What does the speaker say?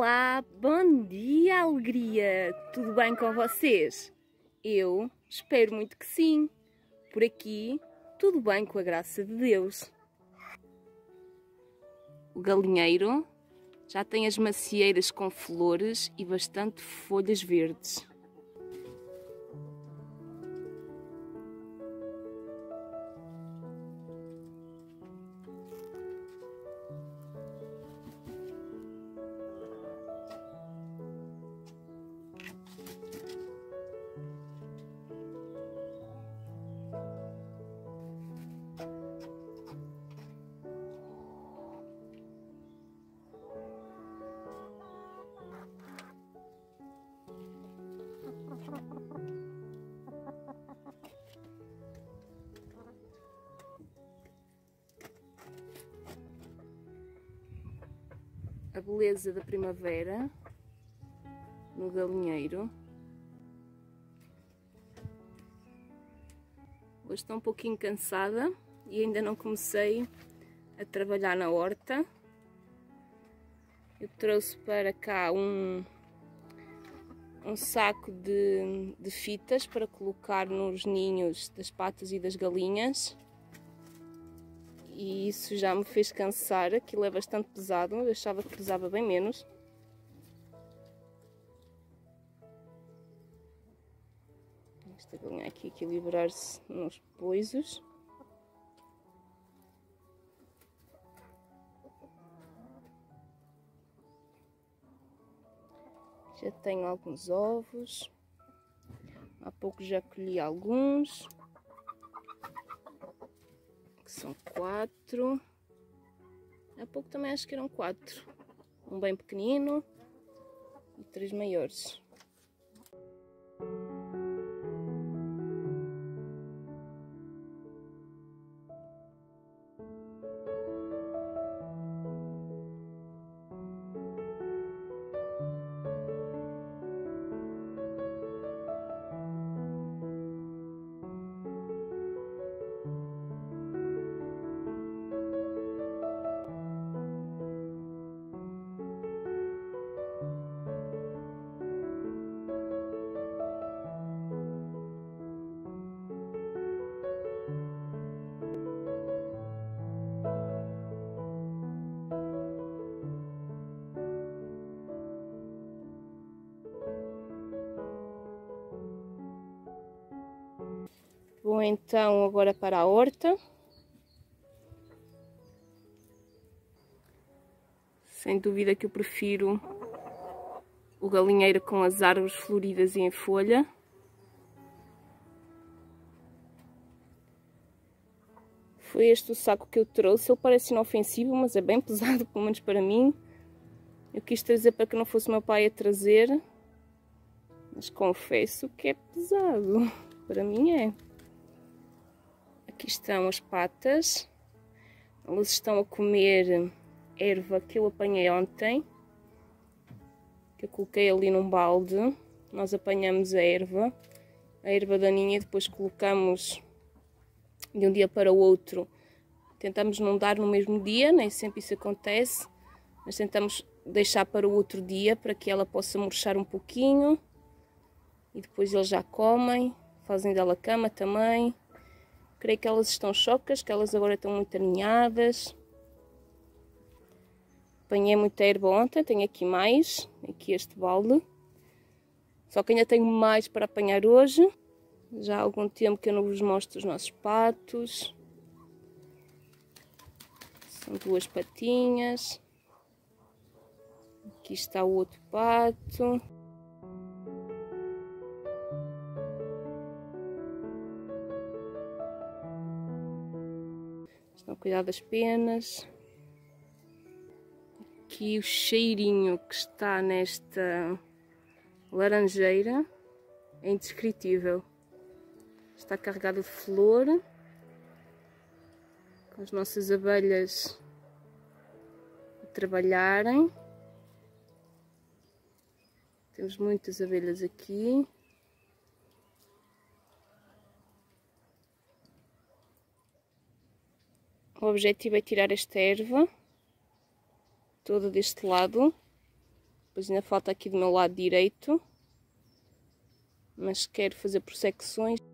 Olá, bom dia, alegria! Tudo bem com vocês? Eu espero muito que sim. Por aqui, tudo bem com a graça de Deus. O galinheiro já tem as macieiras com flores e bastante folhas verdes. A beleza da primavera no galinheiro. Hoje estou um pouquinho cansada e ainda não comecei a trabalhar na horta. Eu trouxe para cá um saco de fitas para colocar nos ninhos das patas e das galinhas. E isso já me fez cansar, aquilo é bastante pesado, eu achava que pesava bem menos. Esta galinha aqui a equilibrar-se nos poisos. Já tenho alguns ovos, há pouco já colhi alguns. São 4. Há pouco também acho que eram 4. Um bem pequenino e 3 maiores. Vou então agora para a horta. Sem dúvida que eu prefiro o galinheiro com as árvores floridas e em folha. Foi este o saco que eu trouxe. Ele parece inofensivo, mas é bem pesado, pelo menos para mim. Eu quis trazer para que não fosse meu pai a trazer, mas confesso que é pesado. Para mim é. Aqui estão as patas. Elas estão a comer erva que eu apanhei ontem, que eu coloquei ali num balde. Nós apanhamos a erva daninha, e depois colocamos de um dia para o outro. Tentamos não dar no mesmo dia, nem sempre isso acontece, mas tentamos deixar para o outro dia para que ela possa murchar um pouquinho e depois eles já comem, fazem dela cama também. Creio que elas estão chocas, que elas agora estão muito aninhadas. Apanhei muita erva ontem, tenho aqui mais, aqui este balde. Só que ainda tenho mais para apanhar hoje. Já há algum tempo que eu não vos mostro os nossos patos. São 2 patinhas. Aqui está o outro pato. Estão a cuidar das penas. Aqui o cheirinho que está nesta laranjeira é indescritível. Está carregado de flor, com as nossas abelhas a trabalharem. Temos muitas abelhas aqui. O objetivo é tirar esta erva toda deste lado Depois ainda falta aqui do meu lado direito. Mas quero fazer por secções.